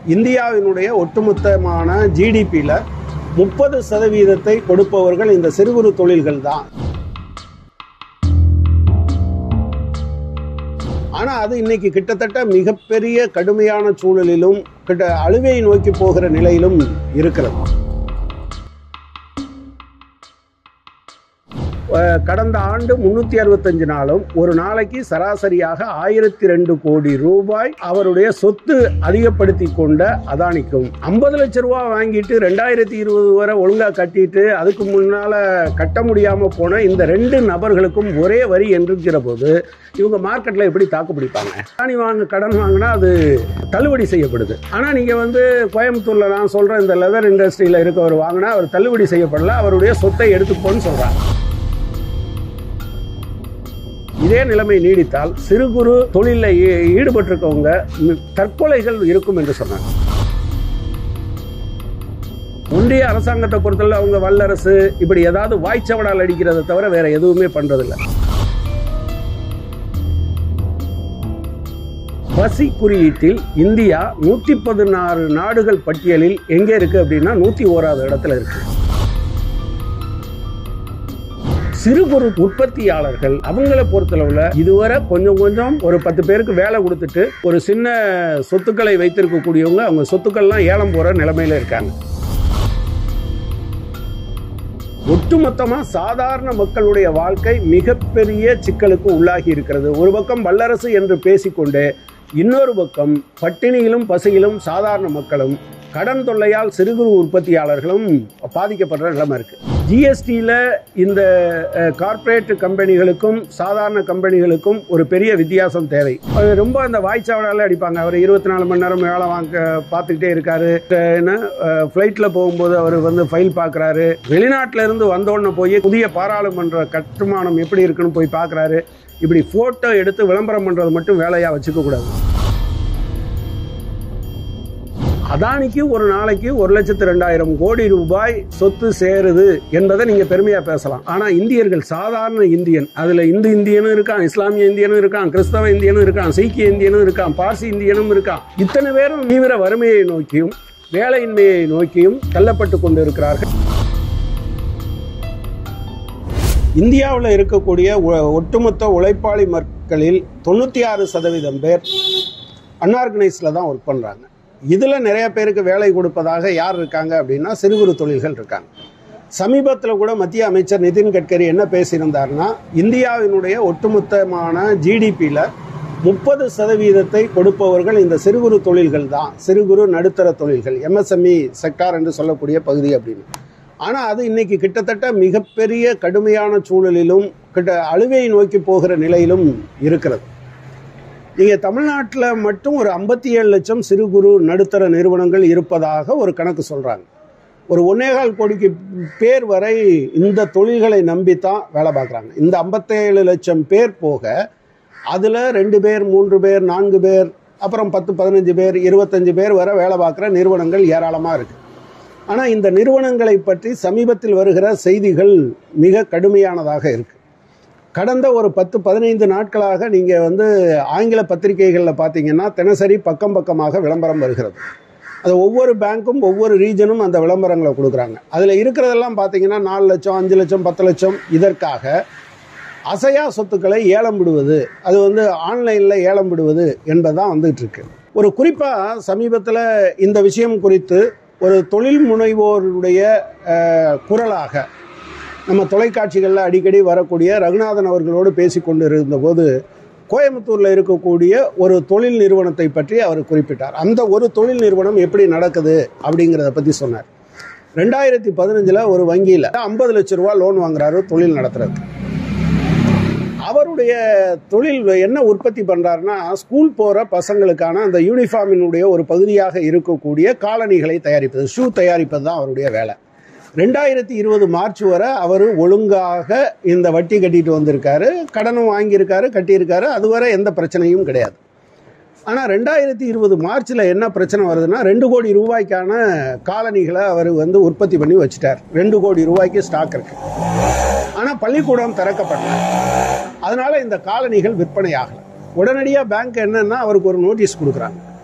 இந்தியாவினுடைய ஒட்டுமொத்தமான ஜிடிபியில் 30% கொடுப்பவர்கள் இந்த சிறு குறு தொழில்கள் தான். ஆனா அது இன்னைக்கு கிட்டத்தட்ட மிகப்பெரிய கடுமையான சூழலிலும் அழிவை நோக்கி போகிற நிலையிலும் இருக்கிறது. கடந்த ஆண்டு 365 நாளும் ஒரு நாளைக்கு சராசரியாக 1002 கோடி ரூபாய் அவருடைய சொத்து அதிகப்படுத்தி கொண்ட அதானிக்கும் 50 லட்சம் ரூபாய் வாங்கிட்டு 2020 வரை ஒழுங்கா கட்டிட்டு அதுக்கு முன்னால கட்ட முடியாம போன இந்த 2 நபர்களுக்கும் ஒரே வரி என்கிற போது இவங்க மார்க்கெட்ல எப்படி தாக்கு பிடிப்பாங்க? கடன் வாங்கினா அது தள்ளுபடி செய்யப்படுது. ஆனா நீங்க கோயம்புத்தூர்ல நான் சொல்றேன், இந்த லெதர் இண்டஸ்ட்ரியில இருக்கவர் வாங்கினா அவர் தள்ளுபடி செய்யப்படல, அவருடைய சொத்தை எடுத்துக்கோன்னு சொல்றாங்க. இதே நிலைமை நீடித்தால் சிறு குறு தொழிலில் ஈடுபட்டிருக்கவங்க தற்கொலைகள் இருக்கும் என்று சொன்னாங்க. ஒன்றிய அரசாங்கத்தை பொறுத்தவரை அவங்க வல்லரசு இப்படி ஏதாவது வாய்ச்சவடால் அடிக்கிறத தவிர வேற எதுவுமே பண்றதில்லை. பசி குறியீட்டில் இந்தியா 116 நாடுகள் பட்டியலில் எங்கே இருக்கு அப்படின்னா 101வது இடத்துல இருக்கு. சிறு குறு உற்பத்தியாளர்கள் அவங்களை பொறுத்தளவுல இதுவரை கொஞ்சம் ஒரு 10 பேருக்கு வேலை கொடுத்துட்டு ஒரு சின்ன சொத்துக்களை வைத்திருக்கக்கூடியவங்க அவங்க சொத்துக்கள்லாம் ஏலம் போற நிலைமையில இருக்காங்க. ஒட்டுமொத்தமா சாதாரண மக்களுடைய வாழ்க்கை மிகப்பெரிய சிக்கலுக்கு உள்ளாகி இருக்கிறது. ஒரு பக்கம் வல்லரசு என்று பேசிக்கொண்டு இன்னொரு பக்கம் பட்டினியிலும் பசியிலும் சாதாரண மக்களும் கடன் தொல்லையால் சிறு குறு உற்பத்தியாளர்களும் பாதிக்கப்படுற நிலைமை இருக்கு. ஜிஎஸ்டியில் இந்த கார்ப்பரேட் கம்பெனிகளுக்கும் சாதாரண கம்பெனிகளுக்கும் ஒரு பெரிய வித்தியாசம் தேவை. ரொம்ப அந்த வாய்ச்சாவடால அடிப்பாங்க. அவர் 24 மணி நேரம் வேலை வாங்க பார்த்துக்கிட்டே இருக்காரு. ஃப்ளைட்டில் போகும்போது அவர் ஃபைல் பார்க்குறாரு. வெளிநாட்டில இருந்து வந்தோடனே போய் புதிய பாராளுமன்ற கட்டுமானம் எப்படி இருக்குன்னு போய் பார்க்குறாரு. இப்படி ஃபோட்டோ எடுத்து விளம்பரம் பண்ணுறது மட்டும் வேலையாக வச்சுக்க கூடாது. அதானிக்கு ஒரு நாளைக்கு 1,02,000 கோடி ரூபாய் சொத்து சேருது என்பதை நீங்க பெருமையா பேசலாம். ஆனா இந்தியர்கள், சாதாரண இந்தியன், அதுல இந்து இந்தியனும் இருக்கான், இஸ்லாமிய இந்தியனும் இருக்கான், கிறிஸ்தவ இந்தியனும் இருக்கான், சீக்கிய இந்தியனும் இருக்கான், பார்சி இந்தியனும் இருக்கான். இத்தனை பேரும் தீவிர வறுமையை நோக்கியும் வேலையின்மையை நோக்கியும் தள்ளப்பட்டு கொண்டு இருக்கிறார்கள். இந்தியாவில் இருக்கக்கூடிய ஒட்டுமொத்த உழைப்பாளி மக்களில் 96% பேர் அன்ஆர்கனைஸ்ல தான் ஒர்க் பண்றாங்க. இதுல நிறைய பேருக்கு வேலை கொடுப்பதாக யார் இருக்காங்க அப்படின்னா சிறு குறு தொழில்கள் இருக்காங்க. சமீபத்தில் கூட மத்திய அமைச்சர் நிதின் கட்கரி என்ன பேசியிருந்தார்னா, இந்தியாவினுடைய ஒட்டுமொத்தமான ஜிடிபியில் 30% கொடுப்பவர்கள் இந்த சிறு குறு தொழில்கள் தான், சிறு குறு நடுத்தர தொழில்கள், எம்எஸ்எம்இ செக்டார் என்று சொல்லக்கூடிய பகுதி அப்படின்னு. ஆனா அது இன்னைக்கு கிட்டத்தட்ட மிகப்பெரிய கடுமையான சூழலிலும் அழிவை நோக்கி போகிற நிலையிலும் இருக்கிறது. நீங்க தமிழ்நாட்டில் மட்டும் ஒரு 57 லட்சம் சிறு குறு நடுத்தர நிறுவனங்கள் இருப்பதாக ஒரு கணக்கு சொல்றாங்க. ஒரு 1.25 கோடிக்கு பேர் வரை இந்த தொழில்களை நம்பித்தான் வேலை பார்க்குறாங்க. இந்த 57 லட்சம் பேர் போக அதுல 2 பேர் 3 பேர் 4 பேர் அப்புறம் 10 15 பேர் 25 பேர் வரை வேலை பார்க்குற நிறுவனங்கள் ஏராளமா இருக்கு. ஆனா இந்த நிறுவனங்களை பற்றி சமீபத்தில் வருகிற செய்திகள் மிக கடுமையானதாக இருக்கு. கடந்த ஒரு 10-15 நாட்களாக நீங்க ஆங்கில பத்திரிகைகளில் பார்த்தீங்கன்னா தினசரி பக்கமாக விளம்பரம் வருகிறது. அது ஒவ்வொரு பேங்க்கும் ஒவ்வொரு ரீஜனும் அந்த விளம்பரங்களை கொடுக்குறாங்க. அதுல இருக்கிறதெல்லாம் பார்த்தீங்கன்னா 4 லட்சம் 5 லட்சம் 10 லட்சம் இதற்காக அசையா சொத்துக்களை ஏலம் விடுவது, அது ஆன்லைன்ல ஏலம் விடுவது என்பதுதான் வந்துட்டு இருக்கு. ஒரு குறிப்பா சமீபத்தில் இந்த விஷயம் குறித்து ஒரு தொழில் முனைவோருடைய குரலாக நம்ம தொலைக்காட்சிகளில் அடிக்கடி வரக்கூடிய ரகுநாதன் அவர்களோடு பேசிக்கொண்டு இருந்தபோது கோயம்புத்தூரில் இருக்கக்கூடிய ஒரு தொழில் நிறுவனத்தை பற்றி அவர் குறிப்பிட்டார். அந்த ஒரு தொழில் நிறுவனம் எப்படி நடக்குது அப்படிங்கிறத பற்றி சொன்னார். 2015 ஒரு வங்கியில் 50 லட்சம் ரூபா லோன் வாங்குறாரு தொழில் நடத்துறது. அவருடைய தொழில் என்ன உற்பத்தி பண்றாருன்னா, ஸ்கூல் போற பசங்களுக்கான அந்த யூனிஃபார்மினுடைய ஒரு பகுதியாக இருக்கக்கூடிய காலணிகளை தயாரிப்பது, ஷூ தயாரிப்பது தான் அவருடைய வேலை. 2020 மார்ச் வரை அவர் ஒழுங்காக இந்த வட்டி கட்டிட்டு வந்திருக்காரு, கடனும் வாங்கியிருக்காரு, கட்டியிருக்காரு. அதுவரை எந்த பிரச்சனையும் கிடையாது. ஆனால் 2020 மார்ச்சில் என்ன பிரச்சனை வருதுன்னா, 2 கோடி ரூபாய்க்கான காலணிகளை அவர் உற்பத்தி பண்ணி வச்சுட்டார். 2 கோடி ரூபாய்க்கு ஸ்டாக் இருக்கு. ஆனால் பள்ளிக்கூடம் திறக்கப்படல. அதனால இந்த காலணிகள் விற்பனை ஆகலை. உடனடியாக பேங்க் என்னன்னா அவருக்கு ஒரு நோட்டீஸ் கொடுக்குறாங்க.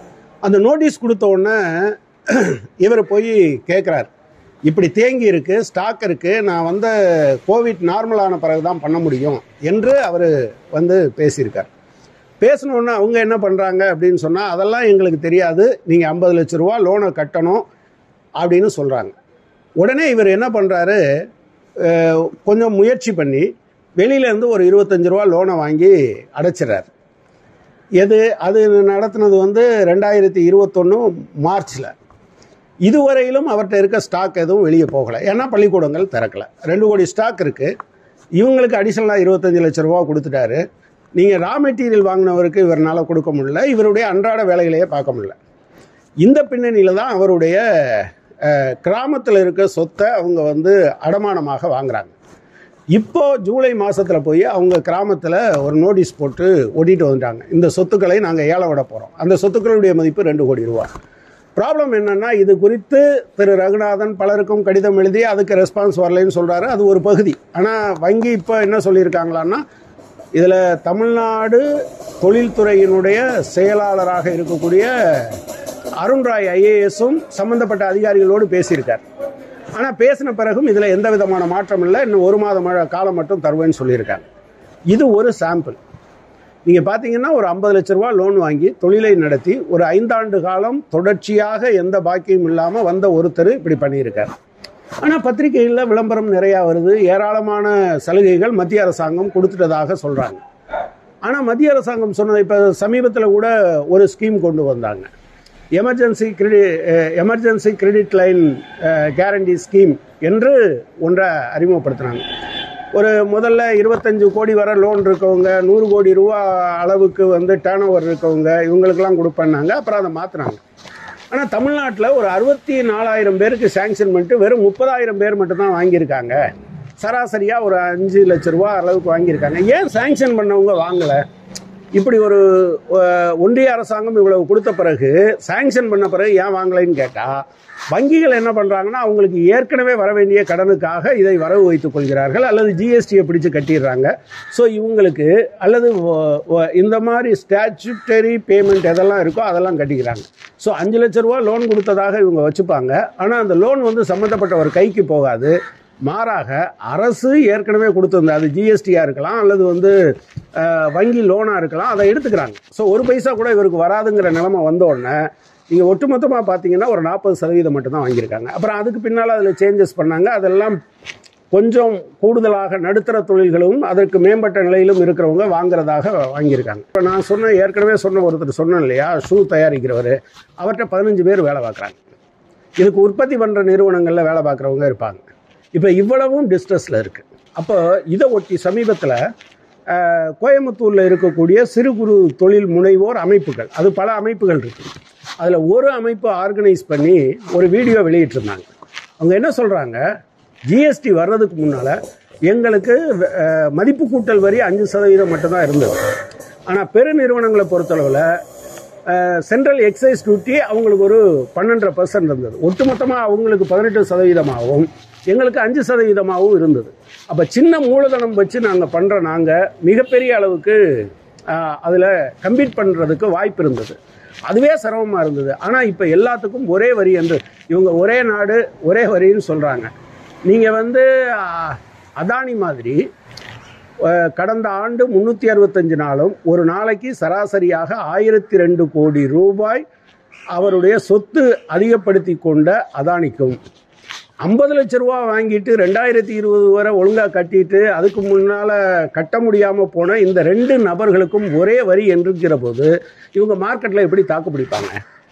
அந்த நோட்டீஸ் கொடுத்த உடனே இவர் போய் கேட்குறார், இப்படி தேங்கி இருக்குது, ஸ்டாக் இருக்குது, நான் வந்து கோவிட் நார்மலான பிறகு தான் பண்ண முடியும் என்று அவர் வந்து பேசியிருக்கார். பேசினோடனே அவங்க என்ன பண்ணுறாங்க அப்படின்னு சொன்னால், அதெல்லாம் எங்களுக்கு தெரியாது, நீங்கள் 50 லட்ச ரூபா லோனை கட்டணும் அப்படின்னு சொல்கிறாங்க. உடனே இவர் என்ன பண்ணுறாரு, கொஞ்சம் முயற்சி பண்ணி வெளியிலேருந்து ஒரு 25 ரூபா லோனை வாங்கி அடைச்சிட்றாரு. அது நடத்தினது வந்து 2021 மார்ச்சில். இதுவரையிலும் அவர்கிட்ட இருக்க ஸ்டாக் எதுவும் வெளியே போகலை, ஏன்னா பள்ளிக்கூடங்கள் திறக்கலை. 2 கோடி ஸ்டாக் இருக்குது. இவங்களுக்கு அடிஷனலாக 25 லட்ச ரூபா கொடுத்துட்டாரு. நீங்கள் ரா மெட்டீரியல் வாங்கினவருக்கு இவரால் கொடுக்க முடியல, இவருடைய அன்றாட வேலைகளையே பார்க்க முடியல. இந்த பின்னணியில் தான் அவருடைய கிராமத்தில் இருக்க சொத்தை அவங்க வந்து அடமானமாக வாங்குறாங்க. இப்போது ஜூலை மாதத்தில் போய் அவங்க கிராமத்தில் ஒரு நோட்டீஸ் போட்டு ஓட்டிகிட்டு வந்துட்டாங்க, இந்த சொத்துக்களை நாங்கள் ஏலம் விட போகிறோம். அந்த சொத்துக்களுடைய மதிப்பு 2 கோடி ரூபா. ப்ராப்ளம் என்னென்னா, இது குறித்து திரு ரகுநாதன் பலருக்கும் கடிதம் எழுதி அதுக்கு ரெஸ்பான்ஸ் வரலைன்னு சொல்கிறாரு. அது ஒரு பகுதி. ஆனால் வங்கி இப்போ என்ன சொல்லியிருக்காங்களான்னா, இதில் தமிழ்நாடு தொழில்துறையினுடைய செயலாளராக இருக்கக்கூடிய அருண்ராய் ஐஏஎஸும் சம்பந்தப்பட்ட அதிகாரிகளோடு பேசியிருக்கார். ஆனால் பேசின பிறகும் இதில் எந்த விதமான மாற்றம் இல்லை, இன்னும் 1 மாத காலம் மட்டும் தருவேன்னு சொல்லியிருக்காங்க. இது ஒரு சாம்பிள். நீங்கள் பார்த்தீங்கன்னா, ஒரு 50 லட்ச ரூபா லோன் வாங்கி தொழிலை நடத்தி ஒரு 5 ஆண்டு காலம் தொடர்ச்சியாக எந்த பாக்கியும் இல்லாமல் வந்த ஒருத்தர் இப்படி பண்ணியிருக்கார். ஆனால் பத்திரிகைகளில் விளம்பரம் நிறையா வருது, ஏராளமான சலுகைகள் மத்திய அரசாங்கம் கொடுத்துட்டதாக சொல்கிறாங்க. ஆனால் மத்திய அரசாங்கம் சொன்னது, இப்போ சமீபத்தில் கூட ஒரு ஸ்கீம் கொண்டு வந்தாங்க, emergency credit line guarantee scheme என்று ஒன்றை அறிமுகப்படுத்தினாங்க. முதல்ல 25 கோடி வரை லோன் இருக்கவங்க, 100 கோடி ரூபா அளவுக்கு வந்து டேர்ன் ஓவர் இருக்கவங்க, இவங்களுக்கெல்லாம் கொடுப்பேன்னாங்க. அப்புறம் அதை மாற்றினாங்க. ஆனால் தமிழ்நாட்டில் ஒரு 64,000 பேருக்கு சேங்ஷன் பண்ணிட்டு வெறும் 30,000 பேர் மட்டும்தான் வாங்கியிருக்காங்க. சராசரியாக ஒரு 5 லட்ச ரூபா அளவுக்கு வாங்கியிருக்காங்க. ஏன் சேங்ஷன் பண்ணவங்க வாங்கலை? இப்படி ஒரு ஒன்றிய அரசாங்கம் இவ்வளவு கொடுத்த பிறகு, சேங்ஷன் பண்ண பிறகு ஏன் வாங்கலைன்னு கேட்டால், வங்கிகள் என்ன பண்ணுறாங்கன்னா, அவங்களுக்கு ஏற்கனவே வர வேண்டிய கடனுக்காக இதை வரவு வைத்துக் கொள்கிறார்கள், அல்லது ஜிஎஸ்டியை பிடிச்சு கட்டிடுறாங்க. ஸோ இவங்களுக்கு அல்லது இந்த மாதிரி ஸ்டாச்சுட்டரி பேமெண்ட் எதெல்லாம் இருக்கோ அதெல்லாம் கட்டிக்கிறாங்க. ஸோ 5 லட்ச ரூபா லோன் கொடுத்ததாக இவங்க வச்சுப்பாங்க. ஆனால் அந்த லோன் வந்து சம்மந்தப்பட்ட ஒரு கைக்கு போகாது. மாறாக அரசு ஏற்கனவே கொடுத்துருந்த, அது ஜிஎஸ்டியாக இருக்கலாம் அல்லது வந்து வங்கி லோனாக இருக்கலாம், அதை எடுத்துக்கிறாங்க. ஸோ 1 பைசா கூட இவருக்கு வராதுங்கிற நிலைமை வந்தோடனே நீங்கள் ஒட்டுமொத்தமாக பார்த்தீங்கன்னா ஒரு 40% மட்டும்தான் வாங்கியிருக்காங்க. அப்புறம் அதுக்கு பின்னால் அதில் சேஞ்சஸ் பண்ணாங்க. அதெல்லாம் கொஞ்சம் கூடுதலாக நடுத்தர தொழில்களும் அதற்கு மேம்பட்ட நிலையிலும் இருக்கிறவங்க வாங்குறதாக வாங்கியிருக்காங்க. இப்போ நான் ஏற்கனவே ஒருத்தர் சொன்னேன் இல்லையா, ஷூ தயாரிக்கிறவர், அவர்கிட்ட 15 பேர் வேலை பார்க்குறாங்க. இதுக்கு உற்பத்தி பண்ணுற நிறுவனங்களில் வேலை பார்க்குறவங்க இருப்பாங்க. இப்போ இவ்வளவும் டிஸ்ட்ரெஸில் இருக்குது. அப்போ இதை ஒட்டி சமீபத்தில் கோயம்புத்தூரில் இருக்கக்கூடிய சிறு குறு தொழில் முனைவோர் அமைப்புகள், அது பல அமைப்புகள் இருக்குது, அதில் ஒரு அமைப்பு ஆர்கனைஸ் பண்ணி ஒரு வீடியோ வெளியிட்டிருந்தாங்க. அவங்க என்ன சொல்கிறாங்க, ஜிஎஸ்டி வர்றதுக்கு முன்னால் எங்களுக்கு மதிப்பு கூட்டல் வரி 5% மட்டும்தான் இருந்தது. ஆனால் பெரு நிறுவனங்களை பொறுத்தளவில் சென்ட்ரல் எக்ஸைஸ் டியூட்டி அவங்களுக்கு ஒரு 12% இருந்தது. ஒட்டுமொத்தமாக அவங்களுக்கு 18%ஆகவும் எங்களுக்கு 5%ஆகவும் இருந்தது. அப்போ சின்ன மூலதனம் வச்சு நாங்கள் மிகப்பெரிய அளவுக்கு அதில் கம்பீட் பண்ணுறதுக்கு வாய்ப்பு இருந்தது. அதுவே சிரமமாக இருந்தது. ஆனால் இப்போ எல்லாத்துக்கும் ஒரே வரி என்று இவங்க ஒரே நாடு ஒரே வரின்னு சொல்கிறாங்க. நீங்கள் வந்து அதானி மாதிரி கடந்த ஆண்டு 365 நாளும் ஒரு நாளைக்கு சராசரியாக 1002 கோடி ரூபாய் அவருடைய சொத்து அதிகப்படுத்தி கொண்ட அதானிக்கும் 50 லட்ச ரூபா வாங்கிட்டு 2020 வரை ஒழுங்காக கட்டிட்டு அதுக்கு முன்னால் கட்ட முடியாமல் போன இந்த 2 நபர்களுக்கும் ஒரே வரி என்றிருக்கிற போது இவங்க மார்க்கெட்டில் எப்படி தாக்கு பிடிப்பாங்க?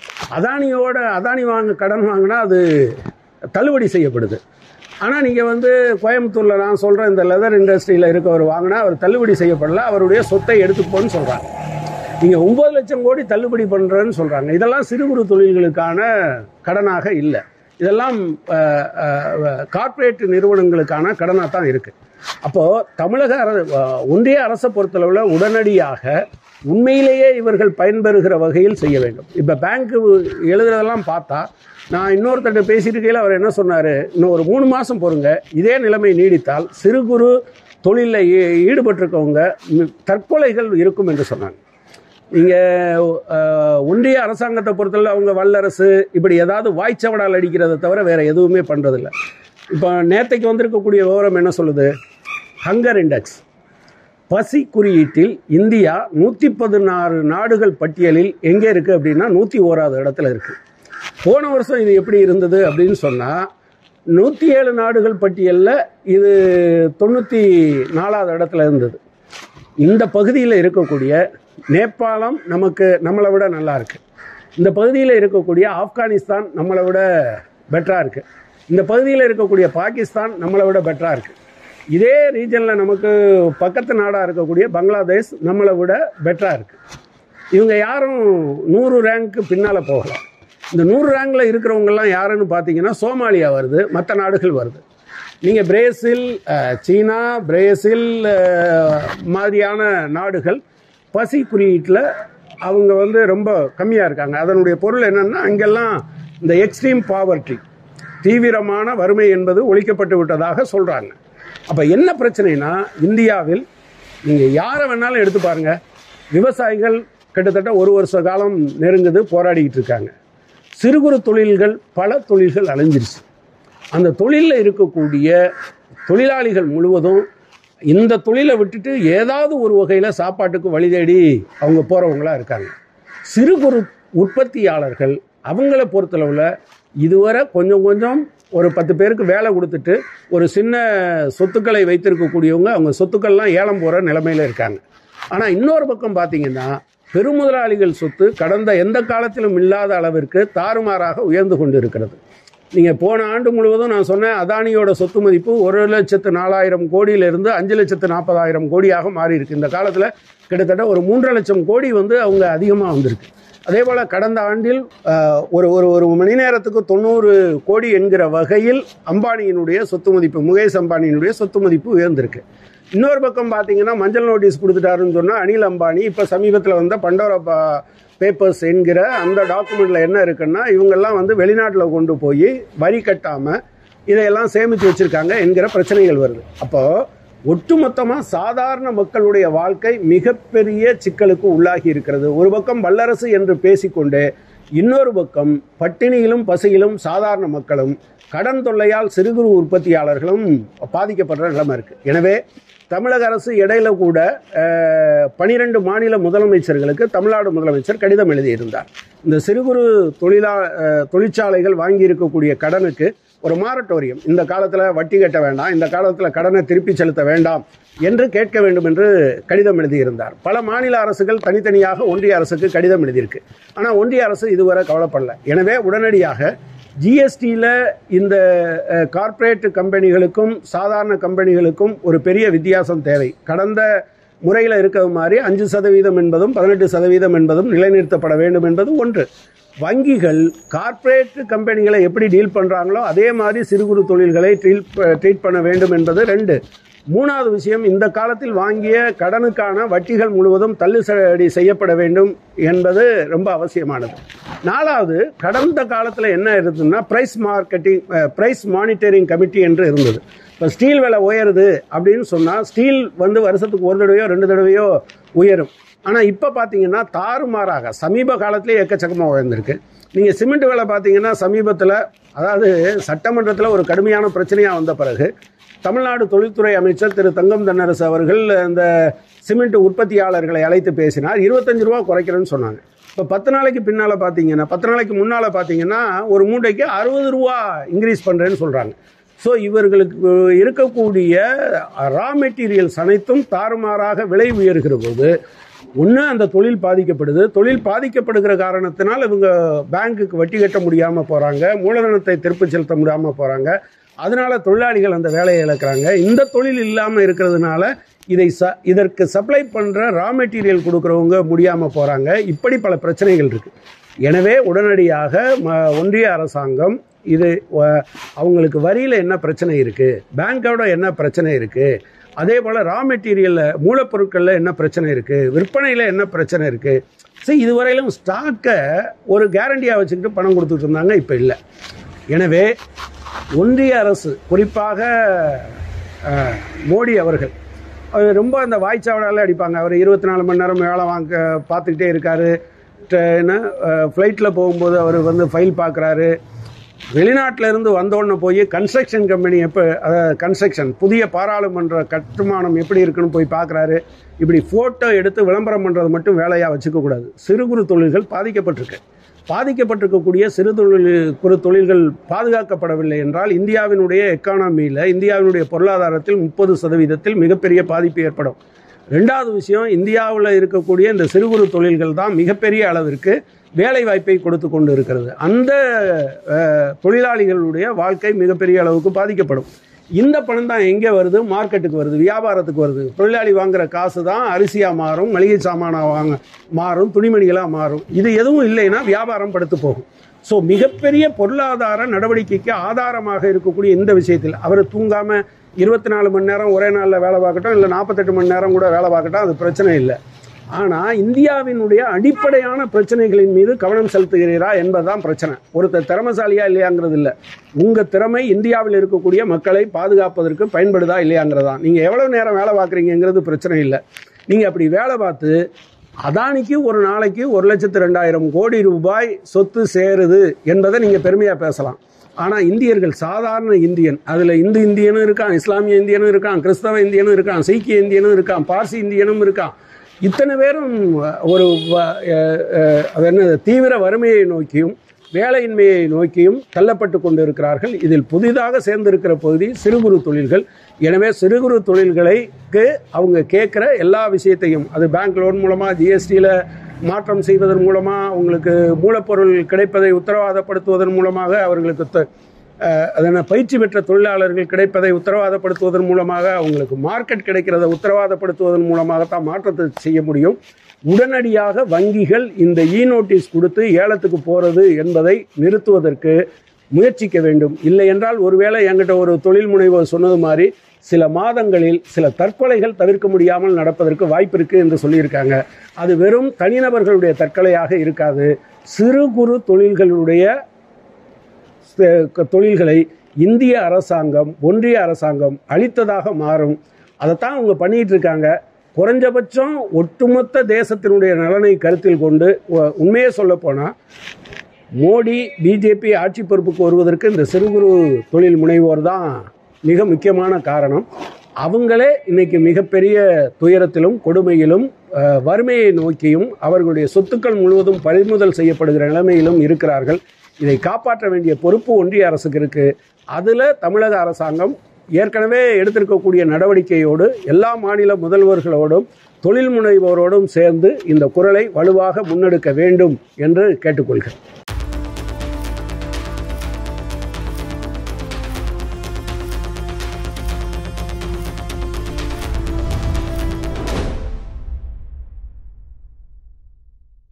அதானி கடன் வாங்கினா அது தள்ளுபடி செய்யப்படுது. ஆனால் நீங்கள் வந்து கோயம்புத்தூரில் நான் சொல்கிறேன், இந்த லெதர் இண்டஸ்ட்ரியில் இருக்கவர் வாங்கினா அவர் தள்ளுபடி செய்யப்படல, அவருடைய சொத்தை எடுத்துப்போன்னு சொல்கிறாங்க. நீங்கள் 9 லட்சம் கோடி தள்ளுபடி பண்ணுறேன்னு சொல்கிறாங்க. இதெல்லாம் சிறு குறு தொழில்களுக்கான கடனாக இல்லை, இதெல்லாம் கார்ப்பரேட் நிறுவனங்களுக்கான கடனாக தான் இருக்குது. அப்போது ஒன்றிய அரசை பொறுத்தளவில் உடனடியாக உண்மையிலேயே இவர்கள் பயன்பெறுகிற வகையில் செய்ய வேண்டும். இப்போ பேங்க்கு எழுதுறதெல்லாம் பார்த்தா, நான் இன்னொருத்தட்ட பேசிட்டு இருக்கையில் அவர் என்ன சொன்னார், இன்னும் ஒரு 3 மாதம் பொறுங்க, இதே நிலைமை நீடித்தால் சிறு குறு தொழிலில் ஈடுபட்டிருக்கவங்க தற்கொலைகள் இருக்கும் என்று சொன்னாங்க. நீங்கள் ஒன்றிய அரசாங்கத்தை பொறுத்தவரை அவங்க வல்லரசு இப்படி ஏதாவது வாய்ச்சவடால் அடிக்கிறத தவிர வேறு எதுவுமே பண்ணுறதில்ல. இப்போ நேற்றைக்கு வந்திருக்கக்கூடிய விவரம் என்ன சொல்லுது? ஹங்கர் இண்டெக்ஸ் பசி குறியீட்டில் இந்தியா 116 நாடுகள் பட்டியலில் எங்கே இருக்குது அப்படின்னா 101வது இடத்துல இருக்குது. போன வருஷம் இது எப்படி இருந்தது அப்படின்னு சொன்னால் 107 நாடுகள் பட்டியலில் இது 94வது இடத்துல இருந்தது. இந்த பகுதியில் இருக்கக்கூடிய நேபாளம் நம்மளை விட நல்லா இருக்குது. இந்த பகுதியில் இருக்கக்கூடிய ஆப்கானிஸ்தான் நம்மளை விட பெட்டராக இருக்குது. இந்த பகுதியில் இருக்கக்கூடிய பாகிஸ்தான் நம்மளை விட பெட்டராக இருக்குது. இதே ரீஜனில் நமக்கு பக்கத்து நாடாக இருக்கக்கூடிய பங்களாதேஷ் நம்மளை விட பெட்டராக இருக்குது. இவங்க யாரும் 100 ரேங்க்கு பின்னால் போகலாம். இந்த 100 ரேங்கில் இருக்கிறவங்கெல்லாம் யாருன்னு பார்த்தீங்கன்னா சோமாலியா வருது, மற்ற நாடுகள் வருது. நீங்கள் பிரேசில், சீனா, பிரேசில் மாதிரியான நாடுகள் பசி குறியீட்டில் அவங்க ரொம்ப கம்மியாக இருக்காங்க. அதனுடைய பொருள் என்னென்னா அங்கெல்லாம் இந்த எக்ஸ்ட்ரீம் பாவர்ட்டி, தீவிரமான வறுமை என்பது ஒழிக்கப்பட்டு விட்டதாக சொல்கிறாங்க. அப்போ என்ன பிரச்சனைனா, இந்தியாவில் நீங்கள் யாரை வேணாலும் எடுத்து பாருங்கள், விவசாயிகள் கிட்டத்தட்ட 1 வருஷ காலம் நெருங்குது போராடிக்கிட்டு இருக்காங்க. சிறு குறு தொழில்கள், பல தொழில்கள் அழிஞ்சிருச்சு. அந்த தொழிலில் இருக்கக்கூடிய தொழிலாளிகள் முழுவதும் இந்த தொழிலை விட்டுட்டு ஏதாவது ஒரு வகையில் சாப்பாட்டுக்கு வழி தேடி அவங்க போகிறவங்களாக இருக்காங்க. சிறு குறு உற்பத்தியாளர்கள் அவங்கள பொறுத்தளவில் இதுவரை கொஞ்சம் ஒரு 10 பேருக்கு வேலை கொடுத்துட்டு ஒரு சின்ன சொத்துக்களை வைத்திருக்கக்கூடியவங்க அவங்க சொத்துக்கள்லாம் ஏலம் போகிற நிலைமையில் இருக்காங்க. ஆனால் இன்னொரு பக்கம் பார்த்தீங்கன்னா பெருமுதலாளிகள் சொத்து கடந்த எந்த காலத்திலும் இல்லாத அளவிற்கு தாறுமாறாக உயர்ந்து கொண்டு இருக்கிறது. நீங்கள் போன ஆண்டு முழுவதும் நான் சொன்னேன், அதானியோட சொத்து மதிப்பு 1,04,000 கோடியிலிருந்து 5,40,000 கோடியாக மாறி இருக்கு. இந்த காலத்தில் கிட்டத்தட்ட ஒரு 3,00,000 கோடி அவங்க அதிகமாக வந்திருக்கு. அதே போல் கடந்த ஆண்டில் ஒரு மணி நேரத்துக்கு 90 கோடி என்கிற வகையில் அம்பானியினுடைய சொத்து மதிப்பு, முகேஷ் அம்பானியினுடைய சொத்து மதிப்பு உயர்ந்திருக்கு. இன்னொரு பக்கம் பார்த்தீங்கன்னா மஞ்சள் நோட்டீஸ் கொடுத்துட்டாருன்னு சொன்னால் அனில் அம்பானி இப்போ சமீபத்தில் வந்த பண்டோரா பேப்பர்ஸ் என்கிற அந்த டாக்குமெண்ட்டில் என்ன இருக்குன்னா இவங்கெல்லாம் வெளிநாட்டில் கொண்டு போய் வரி கட்டாமல் இதையெல்லாம் சேமித்து வச்சுருக்காங்க என்கிற பிரச்சனைகள் வருது. அப்போது ஒட்டுமொத்தமாக சாதாரண மக்களுடைய வாழ்க்கை மிகப்பெரிய சிக்கலுக்கு உள்ளாகி இருக்கிறது. ஒரு பக்கம் வல்லரசு என்று பேசிக்கொண்டு இன்னொரு பக்கம் பட்டினியிலும் பசியிலும் சாதாரண மக்களும் கடன் தொல்லையால் சிறு குறு உற்பத்தியாளர்களும் பாதிக்கப்படுற நிலைமை இருக்குது. எனவே தமிழக அரசு இடையில கூட 12 மாநில முதலமைச்சர்களுக்கு தமிழ்நாடு முதலமைச்சர் கடிதம் எழுதியிருந்தார். இந்த சிறு குறு தொழிற்சாலைகள் வாங்கி இருக்கக்கூடிய கடனுக்கு ஒரு மாரட்டோரியம், இந்த காலத்தில் வட்டி கட்ட வேண்டாம், இந்த காலத்தில் கடனை திருப்பி செலுத்த வேண்டாம் என்று கேட்க வேண்டும் என்று கடிதம் எழுதியிருந்தார். பல மாநில அரசுகள் தனித்தனியாக ஒன்றிய அரசுக்கு கடிதம் எழுதியிருக்கு. ஆனால் ஒன்றிய அரசு இதுவரை கவலைப்படல. எனவே உடனடியாக ஜிஎஸ்டியில் இந்த கார்ப்பரேட் கம்பெனிகளுக்கும் சாதாரண கம்பெனிகளுக்கும் ஒரு பெரிய வித்தியாசம் தேவை. கடந்த முறையில் இருக்கிற மாதிரி 5% என்பதும் 18% என்பதும் நிலைநிறுத்தப்பட வேண்டும் என்பது ஒன்று. வங்கிகள் கார்ப்பரேட் கம்பெனிகளை எப்படி டீல் பண்ணுறாங்களோ அதே மாதிரி சிறு குறு தொழில்களை ட்ரீட் பண்ண வேண்டும் என்பது 2. 3வது விஷயம், இந்த காலத்தில் வாங்கிய கடனுக்கான வட்டிகள் முழுவதும் தள்ளுபடி செய்யப்பட வேண்டும் என்பது ரொம்ப அவசியமானது. 4வது, கடந்த காலத்தில் என்ன இருந்ததுன்னா பிரைஸ் மானிட்டரிங் கமிட்டி என்று இருந்தது. இப்போ ஸ்டீல் விலை உயருது அப்படின்னு சொன்னால் ஸ்டீல் வருஷத்துக்கு 1 தடவையோ 2 தடவையோ உயரும். ஆனால் இப்போ பார்த்தீங்கன்னா தாறுமாறாக சமீப காலத்திலே எக்கச்சக்கமாக உயர்ந்திருக்கு. நீங்கள் சிமெண்ட் விலை பார்த்தீங்கன்னா சமீபத்தில், அதாவது சட்டமன்றத்தில் ஒரு கடுமையான பிரச்சனையாக வந்த பிறகு தமிழ்நாடு தொழில்துறை அமைச்சர் திரு தங்கம் தென்னரசு அவர்கள் இந்த சிமெண்ட் உற்பத்தியாளர்களை அழைத்து பேசினார். 25 ரூபா குறைக்கிறேன்னு சொன்னாங்க. இப்போ 10 நாளைக்கு பின்னால் பார்த்தீங்கன்னா 10 நாளைக்கு முன்னால் பார்த்தீங்கன்னா ஒரு மூட்டைக்கு 60 ரூபா இன்க்ரீஸ் பண்ணுறேன்னு சொல்கிறாங்க. ஸோ இவர்களுக்கு இருக்கக்கூடிய ரா மெட்டீரியல்ஸ் அனைத்தும் தாறுமாறாக விலை உயர்கிற போது ஒன்று அந்த தொழில் பாதிக்கப்படுது. தொழில் பாதிக்கப்படுகிற காரணத்தினால் இவங்க பேங்க்குக்கு வட்டி கட்ட முடியாமல் போகிறாங்க, மூலதனத்தை திருப்பி செலுத்த முடியாமல் போகிறாங்க. அதனால தொழிலாளிகள் அந்த வேலையை இழக்கிறாங்க. இந்த தொழில் இல்லாமல் இருக்கிறதுனால இதற்கு சப்ளை பண்ணுற ரா மெட்டீரியல் கொடுக்குறவங்க முடியாமல் போகிறாங்க. இப்படி பல பிரச்சனைகள் இருக்குது. எனவே உடனடியாக ஒன்றிய அரசாங்கம் அவங்களுக்கு வரியில் என்ன பிரச்சனை இருக்குது, பேங்கோட என்ன பிரச்சனை இருக்குது, அதே போல் ரா மெட்டீரியலில் மூலப்பொருட்களில் என்ன பிரச்சனை இருக்குது, விற்பனையில் என்ன பிரச்சனை இருக்குது. சரி, இதுவரையிலும் ஸ்டாக்கை ஒரு கேரண்டியாக வச்சுக்கிட்டு பணம் கொடுத்துட்டு இருந்தாங்க, இப்போ இல்லை. எனவே ஒன்றிய அரசு, குறிப்பாக மோடி அவர்கள் அவர் ரொம்ப அந்த வாய்ச்சாவடால அடிப்பாங்க. அவர் 24 மணி நேரம் வேலை பார்த்துக்கிட்டே இருக்காரு. என்ன ஃப்ளைட்டில் போகும்போது அவர் வந்து ஃபைல் பார்க்குறாரு. வெளிநாட்டில் இருந்து வந்தோடனே போய் கன்ஸ்ட்ரக்ஷன் கம்பெனி கன்ஸ்ட்ரக்ஷன் புதிய பாராளுமன்ற கட்டுமானம் எப்படி இருக்குன்னு போய் பார்க்குறாரு. இப்படி ஃபோட்டோ எடுத்து விளம்பரம் பண்ணுறது மட்டும் வேலையாக வச்சுக்கக்கூடாது. சிறு குறு தொழில்கள் பாதிக்கப்பட்டிருக்கக்கூடிய குறு தொழில்கள் பாதுகாக்கப்படவில்லை என்றால் இந்தியாவினுடைய எக்கானமியில், இந்தியாவினுடைய பொருளாதாரத்தில் 30% மிகப்பெரிய பாதிப்பு ஏற்படும். ரெண்டாவது விஷயம், இந்தியாவில் இருக்கக்கூடிய இந்த சிறு குறு தொழில்கள் தான் மிகப்பெரிய அளவிற்கு வேலை வாய்ப்பை கொடுத்து கொண்டு இருக்கிறது. அந்த தொழிலாளிகளுடைய வாழ்க்கை மிகப்பெரிய அளவுக்கு பாதிக்கப்படும். இந்த பணம் தான் எங்கே வருது? மார்க்கெட்டுக்கு வருது, வியாபாரத்துக்கு வருது. தொழிலாளி வாங்குற காசு தான் அரிசியாக மாறும், மளிகை சாமானாக மாறும், துணிமணிகளாக மாறும். இது எதுவும் இல்லைன்னா வியாபாரம் படுத்து போகும். ஸோ மிகப்பெரிய பொருளாதார நடவடிக்கைக்கு ஆதாரமாக இருக்கக்கூடிய இந்த விஷயத்தில் அவர் தூங்காமல் 24 மணி நேரம் ஒரே நாளில் வேலை பார்க்கட்டும், இல்லை 48 மணி நேரம் கூட வேலை பார்க்கட்டும், அது பிரச்சனை இல்லை. ஆனால் இந்தியாவினுடைய அடிப்படையான பிரச்சனைகளின் மீது கவனம் செலுத்துகிறீரா என்பதுதான் பிரச்சனை. ஒருத்தர் திறமைசாலியா இல்லையாங்கிறது இல்லை, உங்கள் திறமை இந்தியாவில் இருக்கக்கூடிய மக்களை பாதுகாப்பதற்கு பயன்படுதா இல்லையாங்கிறதா. நீங்கள் எவ்வளோ நேரம் வேலை பார்க்குறீங்கிறது பிரச்சனை இல்லை. நீங்கள் அப்படி வேலை பார்த்து அதானிக்கு ஒரு நாளைக்கு 1,02,000 கோடி ரூபாய் சொத்து சேருது என்பதை நீங்கள் பெருமையாக பேசலாம். ஆனால் இந்தியர்கள், சாதாரண இந்தியன், அதில் இந்து இந்தியனும் இருக்கான், இஸ்லாமிய இந்தியனும் இருக்கான், கிறிஸ்தவ இந்தியனும் இருக்கான், சீக்கிய இந்தியனும் இருக்கான், பார்சி இந்தியனும் இருக்கான். இத்தனை பேரும் ஒரு தீவிர வறுமையை நோக்கியும் வேலையின்மையை நோக்கியும் தள்ளப்பட்டு கொண்டு இருக்கிறார்கள். இதில் புதிதாக சேர்ந்திருக்கிற பகுதி சிறு குறு தொழில்கள். எனவே சிறு குறு தொழில்களுக்கு அவங்க கேட்குற எல்லா விஷயத்தையும், அது பேங்க் லோன் மூலமாக, ஜிஎஸ்டியில் மாற்றம் செய்வதன் மூலமாக, அவங்களுக்கு மூலப்பொருள் கிடைப்பதை உத்தரவாதப்படுத்துவதன் மூலமாக, அவர்களுக்கு பயிற்சி பெற்ற தொழிலாளர்கள் கிடைப்பதை உத்தரவாதப்படுத்துவதன் மூலமாக, அவங்களுக்கு மார்க்கெட் கிடைக்கிறத உத்தரவாதப்படுத்துவதன் மூலமாகத்தான் மாற்றத்தை செய்ய முடியும். உடனடியாக வங்கிகள் இந்த நோட்டீஸ் கொடுத்து ஏலத்துக்கு போகிறது என்பதை நிறுத்துவதற்கு முயற்சிக்க வேண்டும். இல்லை என்றால் ஒருவேளை என்கிட்ட ஒரு தொழில் முனைவோர் சொன்னது மாதிரி சில மாதங்களில் சில தற்கொலைகள் தவிர்க்க முடியாமல் நடப்பதற்கு வாய்ப்பு இருக்குது என்று சொல்லியிருக்காங்க. அது வெறும் தனிநபர்களுடைய தற்கொலையாக இருக்காது. சிறு குறு தொழில்களை இந்திய அரசாங்கம், ஒன்றிய அரசாங்கம் அளித்ததாக மாறும். அதைத்தான் அவங்க பண்ணிட்டு இருக்காங்க. குறைஞ்சபட்சம் ஒட்டுமொத்த தேசத்தினுடைய நலனை கருத்தில் கொண்டு, உண்மையே சொல்ல போனால் மோடி பிஜேபி ஆட்சி பொறுப்புக்கு வருவதற்கு இந்த சிறு குறு தொழில் முனைவோர் தான் மிக முக்கியமான காரணம். அவங்களே இன்னைக்கு மிகப்பெரிய துயரத்திலும் கொடுமையிலும் வறுமையை நோக்கியும் அவர்களுடைய சொத்துக்கள் முழுவதும் பறிமுதல் செய்யப்படுகிற நிலைமையிலும் இருக்கிறார்கள். இதை காப்பாற்ற வேண்டிய பொறுப்பு ஒன்றிய அரசுக்கு இருக்கு. அதில் தமிழக அரசாங்கம் ஏற்கனவே எடுத்திருக்கக்கூடிய நடவடிக்கையோடு எல்லா மாநில முதல்வர்களோடும் தொழில் முனைவோரோடும் சேர்ந்து இந்த குரலை வலுவாக முன்னெடுக்க வேண்டும் என்று கேட்டுக்கொள்கிறேன்.